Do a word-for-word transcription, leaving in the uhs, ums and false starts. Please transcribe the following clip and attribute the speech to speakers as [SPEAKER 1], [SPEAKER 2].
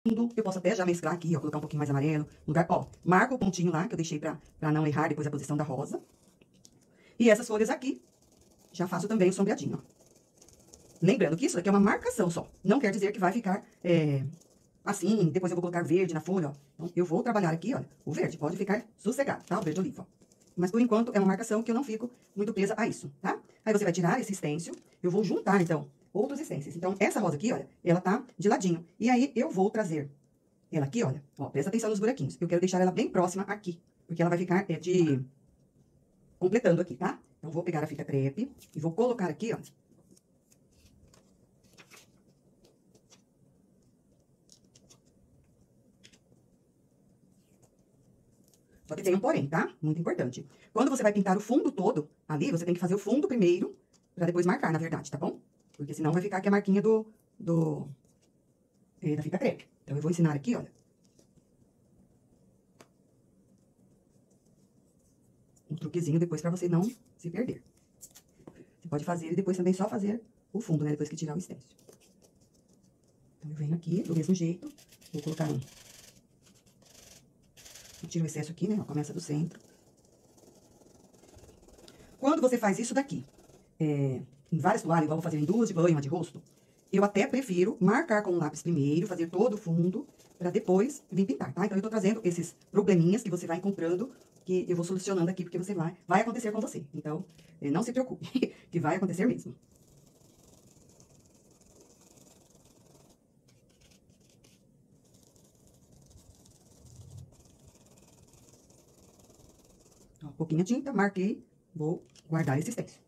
[SPEAKER 1] Eu posso até já mesclar aqui, ó, colocar um pouquinho mais amarelo. No lugar, ó, marco o pontinho lá, que eu deixei pra, pra não errar depois a posição da rosa. E essas folhas aqui, já faço também o sombreadinho, ó. Lembrando que isso aqui é uma marcação só. Não quer dizer que vai ficar é, assim, depois eu vou colocar verde na folha, ó. Então, eu vou trabalhar aqui, olha, o verde. Pode ficar sossegado, tá? O verde oliva, ó. Mas, por enquanto, é uma marcação que eu não fico muito presa a isso, tá? Aí, você vai tirar esse stencil. Eu vou juntar, então, outros stencils. Então, essa rosa aqui, olha, ela tá de ladinho. E aí, eu vou trazer ela aqui, olha. Ó, presta atenção nos buraquinhos. Eu quero deixar ela bem próxima aqui. Porque ela vai ficar é, de... completando aqui, tá? Então, vou pegar a fita crepe e vou colocar aqui, ó. Só que tem um porém, tá? Muito importante. Quando você vai pintar o fundo todo, ali, você tem que fazer o fundo primeiro, pra depois marcar, na verdade, tá bom? Porque senão vai ficar aqui a marquinha do... do é, da fita crepe. Então, eu vou ensinar aqui, olha. Um truquezinho depois pra você não se perder. Você pode fazer e depois também só fazer o fundo, né? Depois que tirar o stencil. Então, eu venho aqui, do mesmo jeito, vou colocar um... Eu tiro o excesso aqui, né? Ó, começa do centro. Quando você faz isso daqui, é, em várias toalhas, igual eu vou fazer em duas de banho, uma de rosto, eu até prefiro marcar com o lápis primeiro, fazer todo o fundo, pra depois vir pintar, tá? Então, eu tô trazendo esses probleminhas que você vai encontrando, que eu vou solucionando aqui, porque você vai, vai acontecer com você. Então, é, não se preocupe, que vai acontecer mesmo. Ó, pouquinha tinta, marquei, vou guardar esse stencil.